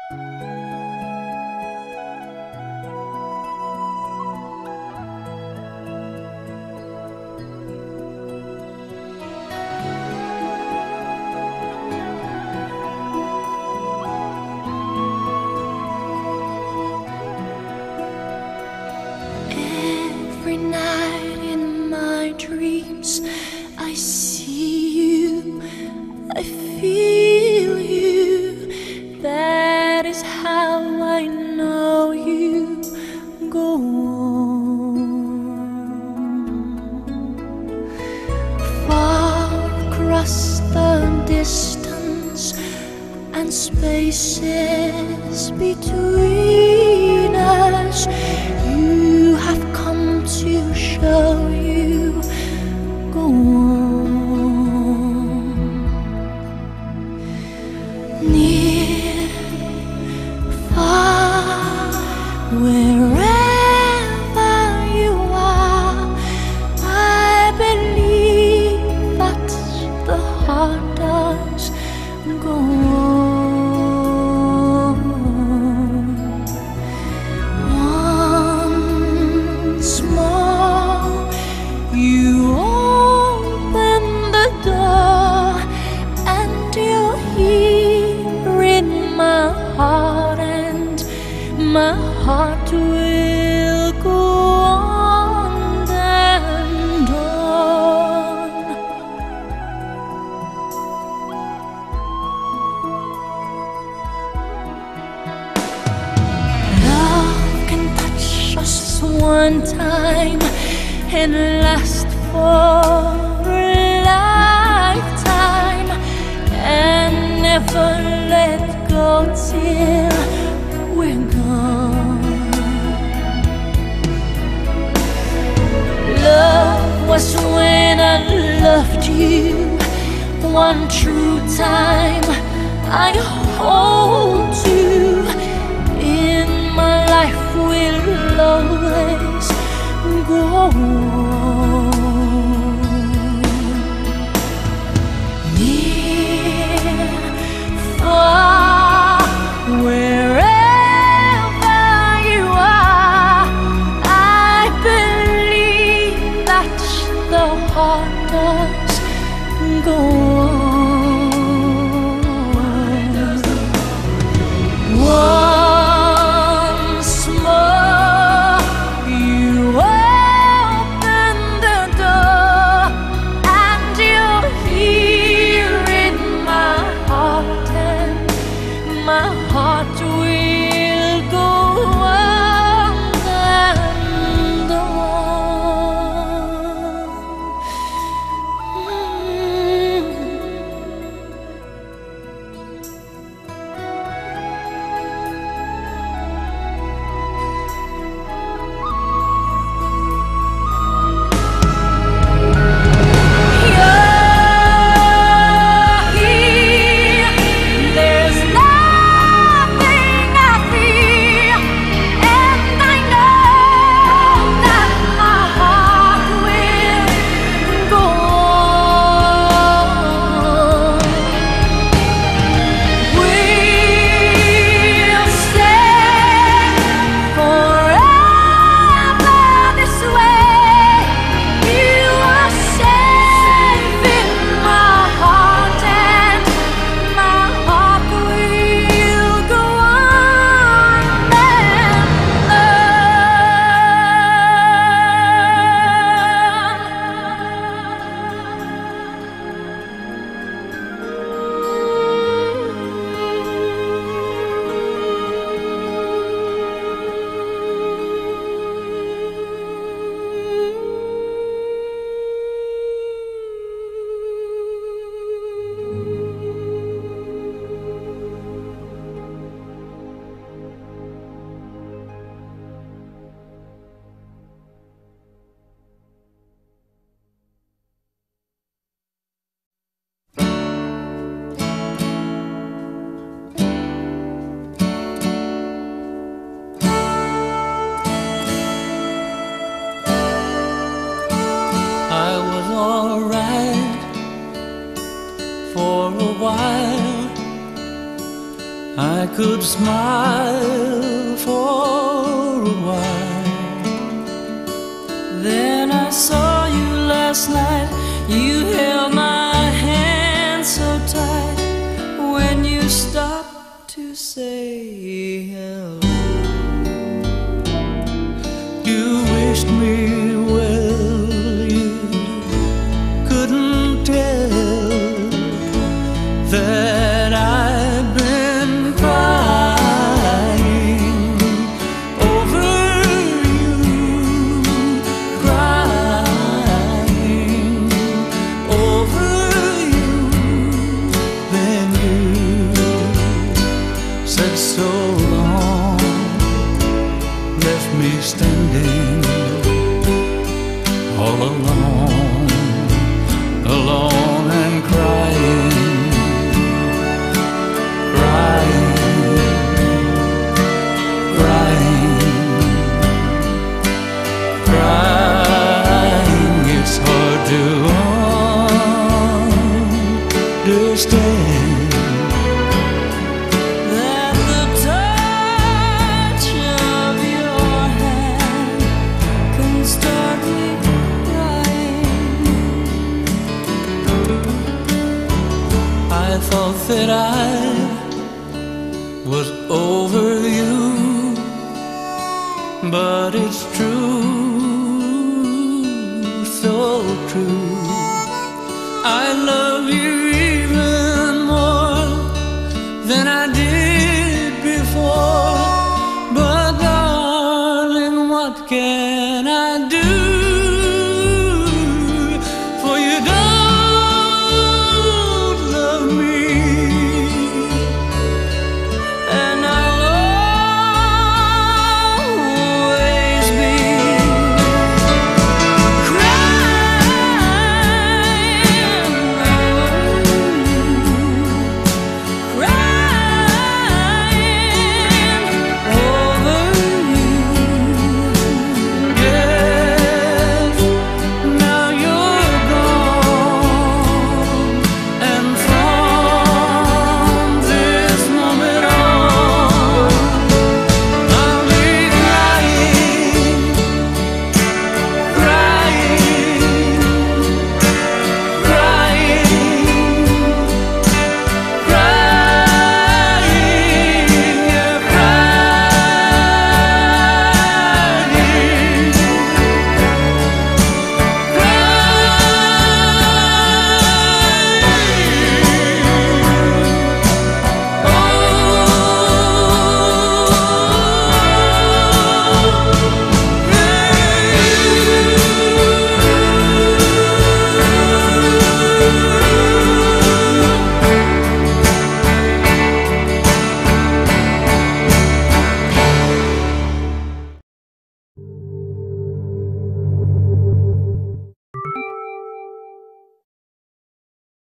Every night in my dreams I see you, I feel you. That is how I know you. Go on. Far across the distance and spaces between us, you have come to show you. Go on. Near, far, wherever you are, I believe that the heart does. Go on. Once more, you open the door, and you're here in my heart, and my heart will go on and on. Love can touch us one time and last for a lifetime, and never let go till we're gone. Love was when I loved you one true time. I hold you in my life, will always go on. Near, far, wherever you are, I believe that the heart does go on. Once more, you open the door, and you're here in my heart, and my heart will go on and on. There's nothing I fear, and I know that my heart will go on. We'll stay forever this way. You are safe in my heart, and my heart will go on and I was alright for a while I could smile for a while. Then I saw you last night. You held my hand so tight when you stopped to say hello. You wished me well, you couldn't tell that I've been crying over you, crying over you. Then you said so long, left me standing all alone, alone and crying, crying, crying, crying. It's hard to understand that the touch of your hand can start me crying. I thought that I was over you, but it's true, so true. I love you